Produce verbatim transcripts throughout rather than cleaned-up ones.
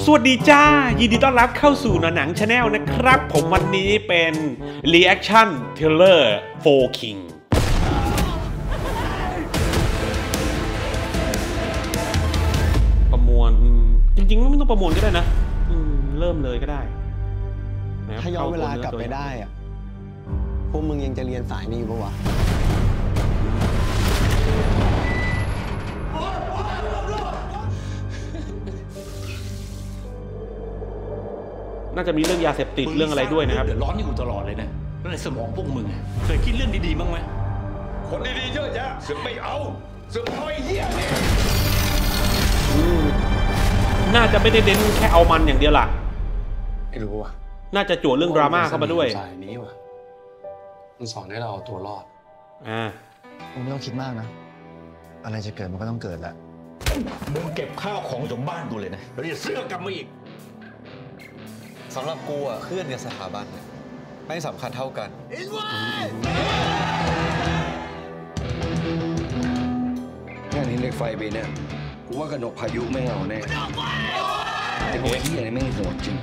สวัสดีจ้ายินดีต้อนรับเข้าสู่หนังชาแนลนะครับผมวันนี้เป็น Reaction Trailer Four King ประมวลจริงๆไม่ต้องประมวลก็ได้นะเริ่มเลยก็ได้ถ้าย้อนเวลากลับไปได้อะพวกมึงยังจะเรียนสายนี้อยู่ปะวะน่าจะมีเรื่องยาเสพติดเรื่องอะไรด้วยนะครับเดือดร้อนอยู่ตลอดเลยนะแล้วในสมองพวกมึงเคยคิดเรื่องดีๆบ้างไหมคนดีๆเยอะแยะเสือกไม่เอาเสือกเอาไอ้เหี้ยเนี่ยน่าจะไม่ได้เน้นแค่เอามันอย่างเดียวล่ะไม่รู้ว่ะน่าจะจั่วเรื่องดราม่าเข้ามาด้วยสายนี้ว่ะมันสอนให้เราเอาตัวรอดอ่ามึงไม่ต้องคิดมากนะอะไรจะเกิดมันก็ต้องเกิดแหละมึงเก็บข้าวของจากบ้านกูเลยนะแล้วอย่าเสื้อกลับมาอีกสำหรับกูอ่ะเพื่อนกับสถาบันเนี่ยไม่สำคัญเท่ากันงานนี้เล็กไฟไปเนี่ยกูว่ากระหนกพายุไม่เอาแน่ไอ้พวกที่อะไรไม่โหดจริง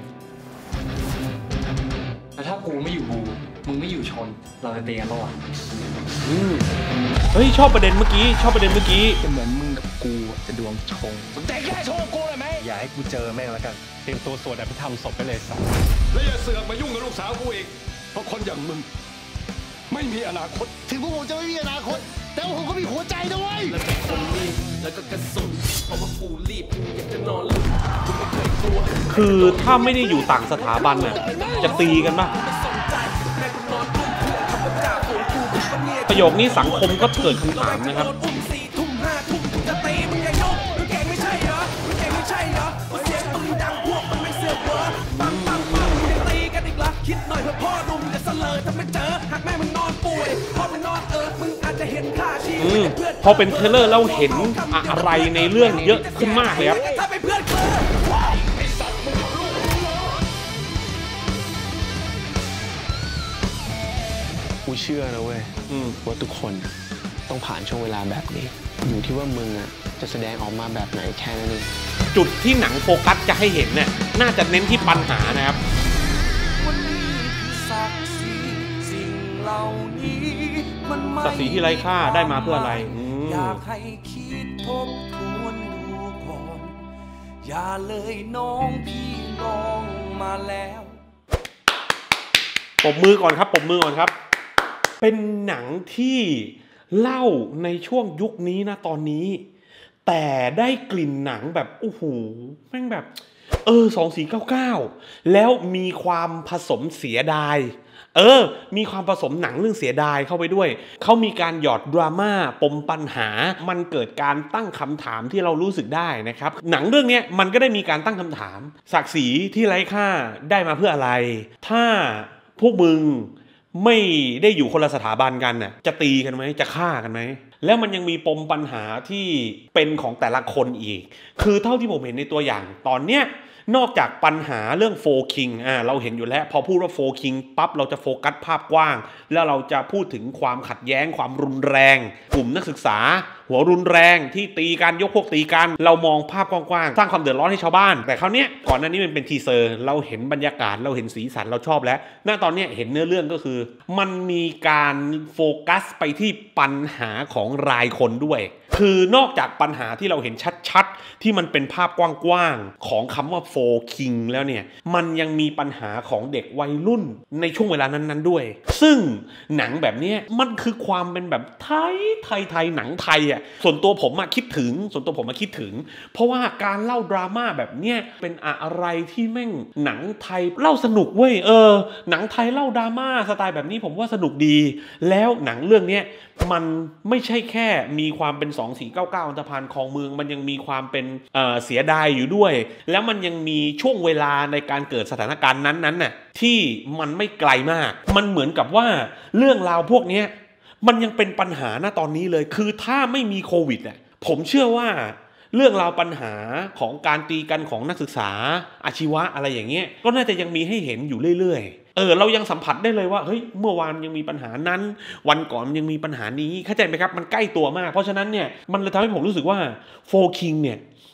แต่ถ้ากูไม่อยู่บูมึงไม่อยู่ชนเราจะเตีกันปะวะเฮ้ยชอบประเด็นเมื่อกี้ชอบประเด็นเมื่อกี้จะเหมือนมึงกับกูจะดวงชงสนใจแค่ชงกูเลยไหมอย่าให้กูเจอแม่งแล้วกันเตรียมตัวสวดอภิธรรมศพไปเลยสัสแล้วอย่าเสือกมายุ่งกับลูกสาวกูอีกเพราะคนอย่างมึงไม่มีอนาคตถึงพวกผมจะไม่มีอนาคตแต่ผมก็มีหัวใจด้วยแล้วก็คนรีบแล้วก็กระสุนเพราะว่ากูรีบอยากจะนอนหลับกูไม่เคยกลัวคือถ้าไม่ได้อยู่ต่างสถาบันน่ะจะตีกันป่ะประโยคนี้สังคมก็เกิดคำถามนะครับคิดหน่อยเพื่อพ่อหนุ่มจะเสลอถ้าไม่เจอหากแม่มึงนอนป่วยพ่อมึงนอนเออมึงอาจจะเห็นค่าชีวิตพอเป็นเทเลอร์เราเห็นอะไรในเรื่องเยอะขึ้นมากเลยครับถ้าเป็นเพื่อนเธอกูเชื่อนะเว้ยว่าทุกคนต้องผ่านช่วงเวลาแบบนี้อยู่ที่ว่ามึงอ่ะจะแสดงออกมาแบบไหนแค่นั้นเองจุดที่หนังโฟกัสจะให้เห็นเนี่ยน่าจะเน้นที่ปัญหานะครับศักดิ์ศรีที่ไร้ค่าได้มาเพื่ออะไรอยากให้คิดทบทวนดูก่อนอย่าเลยน้องพี่ลองมาแล้วปรบมือก่อนครับปรบมือก่อนครับเป็นหนังที่เล่าในช่วงยุคนี้นะตอนนี้แต่ได้กลิ่นหนังแบบโอ้โหแม่งแบบเออสองสี่เก้าเก้าแล้วมีความผสมเสียดายเออมีความผสมหนังเรื่องเสียดายเข้าไปด้วยเขามีการหยอดดราม่าปมปัญหามันเกิดการตั้งคำถามที่เรารู้สึกได้นะครับหนังเรื่องนี้มันก็ได้มีการตั้งคำถามศักดิ์ศรีที่ไร้ค่าได้มาเพื่ออะไรถ้าพวกมึงไม่ได้อยู่คนละสถาบันกันน่ะจะตีกันไหมจะฆ่ากันไหมแล้วมันยังมีปมปัญหาที่เป็นของแต่ละคนอีกคือเท่าที่ผมเห็นในตัวอย่างตอนเนี้ยนอกจากปัญหาเรื่องโฟร์คิงอ่าเราเห็นอยู่แล้วพอพูดว่าโฟร์คิงปั๊บเราจะโฟกัสภาพกว้างแล้วเราจะพูดถึงความขัดแย้งความรุนแรงกลุ่มนักศึกษาหัวรุนแรงที่ตีกันยกพวกตีกันเรามองภาพกว้างๆสร้างความเดือดร้อนให้ชาวบ้านแต่คราวนี้ก่อนหน้านี้มันเป็นทีเซอร์เราเห็นบรรยากาศเราเห็นสีสันเราชอบแล้วณตอนนี้เห็นเนื้อเรื่องก็คือมันมีการโฟกัสไปที่ปัญหาของรายคนด้วยคือนอกจากปัญหาที่เราเห็นชัดๆที่มันเป็นภาพกว้างๆของคำว่าโฟร์คิงแล้วเนี่ยมันยังมีปัญหาของเด็กวัยรุ่นในช่วงเวลานั้นๆด้วยซึ่งหนังแบบนี้มันคือความเป็นแบบไทยไทยไทยหนังไทยอ่ะส่วนตัวผมมาคิดถึงส่วนตัวผมมาคิดถึงเพราะว่าการเล่าดราม่าแบบเนี้ยเป็นอะไรที่แม่งหนังไทยเล่าสนุกเว้ยเออหนังไทยเล่าดราม่าสไตล์แบบนี้ผมว่าสนุกดีแล้วหนังเรื่องนี้มันไม่ใช่แค่มีความเป็นสองสี่เก้าเก้าอันธพาลคลองเมืองมันยังมีความเป็นเอ่อเสียดายอยู่ด้วยแล้วมันยังมีช่วงเวลาในการเกิดสถานการณ์นั้นๆน่ะที่มันไม่ไกลมากมันเหมือนกับว่าเรื่องราวพวกนี้มันยังเป็นปัญหาณตอนนี้เลยคือถ้าไม่มีโควิดอ่ะผมเชื่อว่าเรื่องราวปัญหาของการตีกันของนักศึกษาอาชีวะอะไรอย่างเงี้ยก็น่าจะยังมีให้เห็นอยู่เรื่อยๆเออเรายังสัมผัสได้เลยว่าเฮ้ยเมื่อวานยังมีปัญหานั้นวันก่อนยังมีปัญหานี้เข้าใจไหมครับมันใกล้ตัวมากเพราะฉะนั้นเนี่ยมันเลยทำให้ผมรู้สึกว่าโฟร์คิงเนี่ย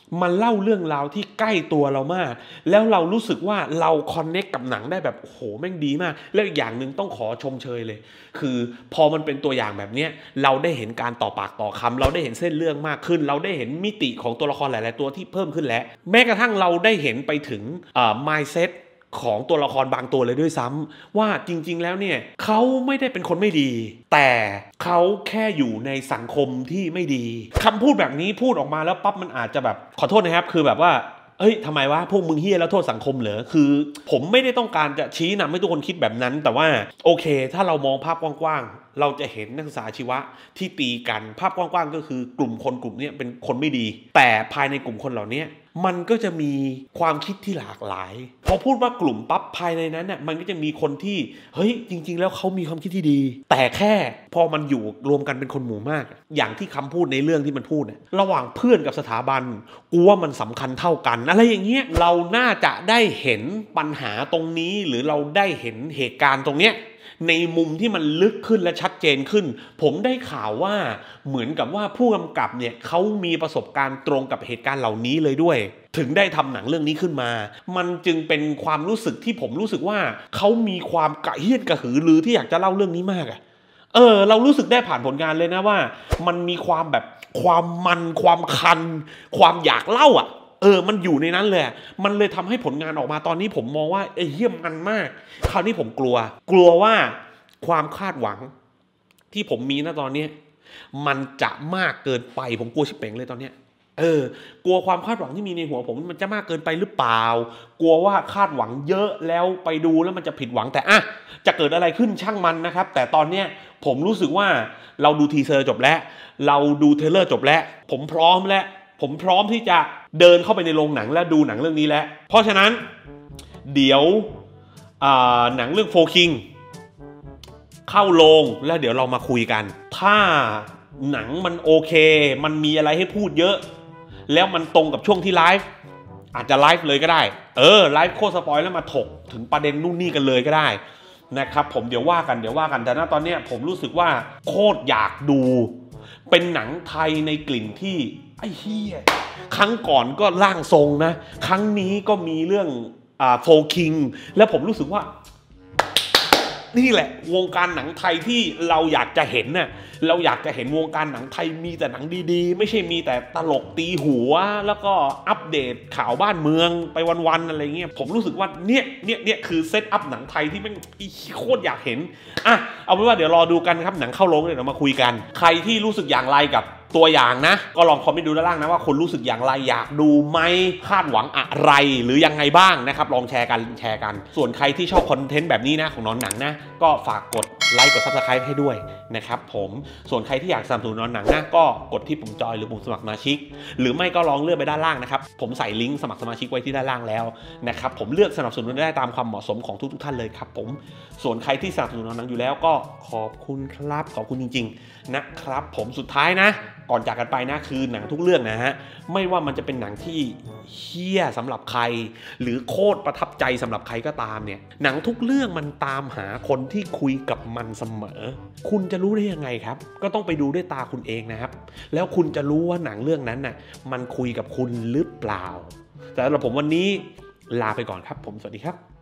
มันเล่าเรื่องราวที่ใกล้ตัวเรามากแล้วเรารู้สึกว่าเราคอนเนคกับหนังได้แบบโอ้โหแม่งดีมากแล้วอีกอย่างหนึ่งต้องขอชมเชยเลยคือพอมันเป็นตัวอย่างแบบนี้เราได้เห็นการต่อปากต่อคำเราได้เห็นเส้นเรื่องมากขึ้นเราได้เห็นมิติของตัวละครหลายๆตัวที่เพิ่มขึ้นแล้วแม้กระทั่งเราได้เห็นไปถึงเอ่อ mindsetของตัวละครบางตัวเลยด้วยซ้ำว่าจริงๆแล้วเนี่ยเขาไม่ได้เป็นคนไม่ดีแต่เขาแค่อยู่ในสังคมที่ไม่ดีคำพูดแบบนี้พูดออกมาแล้วปั๊บมันอาจจะแบบขอโทษนะครับคือแบบว่าเอ้ยทำไมวะพวกมึงเฮี้ยแล้วโทษสังคมเหรอคือผมไม่ได้ต้องการจะชี้นำให้ทุกคนคิดแบบนั้นแต่ว่าโอเคถ้าเรามองภาพกว้างๆเราจะเห็นนักศึกษาอาชีวะที่ตีกันภาพกว้างๆก็คือกลุ่มคนกลุ่มนี้เป็นคนไม่ดีแต่ภายในกลุ่มคนเหล่านี้มันก็จะมีความคิดที่หลากหลายพอพูดว่ากลุ่มปั๊บภายในนั้นเนี่ยมันก็จะมีคนที่เฮ้ยจริงๆแล้วเขามีความคิดที่ดีแต่แค่พอมันอยู่รวมกันเป็นคนหมู่มากอย่างที่คำพูดในเรื่องที่มันพูดเนี่ยระหว่างเพื่อนกับสถาบันกูว่ามันสำคัญเท่ากันอะไรอย่างเงี้ยเราน่าจะได้เห็นปัญหาตรงนี้หรือเราได้เห็นเหตุการณ์ตรงเนี้ยในมุมที่มันลึกขึ้นและชัดเจนขึ้นผมได้ข่าวว่าเหมือนกับว่าผู้กำกับเนี่ยเขามีประสบการณ์ตรงกับเหตุการณ์เหล่านี้เลยด้วยถึงได้ทำหนังเรื่องนี้ขึ้นมามันจึงเป็นความรู้สึกที่ผมรู้สึกว่าเขามีความกระเฮี้ยนกระหือรือที่อยากจะเล่าเรื่องนี้มากอะเออเรารู้สึกได้ผ่านผลงานเลยนะว่ามันมีความแบบความมันความคันความอยากเล่าอะเออมันอยู่ในนั้นเลยมันเลยทำให้ผลงานออกมาตอนนี้ผมมองว่าเอ้ยเยี่ยมมันมากคราวนี้ผมกลัวกลัวว่าความคาดหวังที่ผมมีนะตอนนี้มันจะมากเกินไปผมกลัวชิบเป๋งเลยตอนนี้เออกลัวความคาดหวังที่มีในหัวผมมันจะมากเกินไปหรือเปล่ากลัวว่าคาดหวังเยอะแล้วไปดูแล้วมันจะผิดหวังแต่อะจะเกิดอะไรขึ้นช่างมันนะครับแต่ตอนนี้ผมรู้สึกว่าเราดูทีเซอร์จบแล้วเราดูเทรลเลอร์จบแล้วผมพร้อมแล้วผมพร้อมที่จะเดินเข้าไปในโรงหนังและดูหนังเรื่องนี้แล้วเพราะฉะนั้นเดี๋ยวหนังเรื่องโฟคิงเข้าโรงแล้วเดี๋ยวเรามาคุยกันถ้าหนังมันโอเคมันมีอะไรให้พูดเยอะแล้วมันตรงกับช่วงที่ไลฟ์อาจจะไลฟ์เลยก็ได้เออไลฟ์โคตรสปอยแล้วมาถกถึงประเด็นนู่นนี่กันเลยก็ได้นะครับผมเดี๋ยวว่ากันเดี๋ยวว่ากันแต่ณตอนนี้ผมรู้สึกว่าโคตรอยากดูเป็นหนังไทยในกลิ่นที่ไอ้เหี้ยครั้งก่อนก็ร่างทรงนะครั้งนี้ก็มีเรื่องอ่าโฟคิงแล้วผมรู้สึกว่านี่แหละวงการหนังไทยที่เราอยากจะเห็นน่ะเราอยากจะเห็นวงการหนังไทยมีแต่หนังดีๆไม่ใช่มีแต่ตลกตีหัวแล้วก็อัปเดตข่าวบ้านเมืองไปวันๆอะไรเงี้ยผมรู้สึกว่าเนี่ยเนี่ยเนี่ยคือเซตอัพหนังไทยที่แม่งโคตรอยากเห็นอ่ะเอาเป็นว่าเดี๋ยวรอดูกันครับหนังเข้าโรงเดี๋ยวเรามาคุยกันใครที่รู้สึกอย่างไรกับตัวอย่างนะก็ลองคอมเมนต์ดูด้านล่างนะว่าคนรู้สึกอย่างไรอยากดูไหมคาดหวังอะไรหรือยังไงบ้างนะครับลองแชร์กันแชร์กันส่วนใครที่ชอบคอนเทนต์แบบนี้นะของนอนหนังนะก็ฝากกดไลค์กด ซับสไครบ์ ให้ด้วยนะครับผมส่วนใครที่อยากสนับสนุนนอนหนังนะก็กดที่ปุ่มจอยหรือปุ่มสมัครสมาชิกหรือไม่ก็ลองเลื่อนไปด้านล่างนะครับผมใส่ลิงก์สมัครสมาชิกไว้ที่ด้านล่างแล้วนะครับผมเลือกสนับสนุนได้ตามความเหมาะสมของทุกๆท่านเลยครับผมส่วนใครที่สนับสนุนนอนหนังอยู่แล้วก็ขอบคุณครับขอบคุณจริงๆนะครับผมสุดท้ายนะก่อนจากกันไปนะคือหนังทุกเรื่องนะฮะไม่ว่ามันจะเป็นหนังที่เฮี้ยสำหรับใครหรือโคตรประทับใจสำหรับใครก็ตามเนี่ยหนังทุกเรื่องมันตามหาคนที่คุยกับมันเสมอคุณจะรู้ได้ยังไงครับก็ต้องไปดูด้วยตาคุณเองนะครับแล้วคุณจะรู้ว่าหนังเรื่องนั้นน่ะมันคุยกับคุณหรือเปล่าแต่สำหรับผมวันนี้ลาไปก่อนครับผมสวัสดีครับ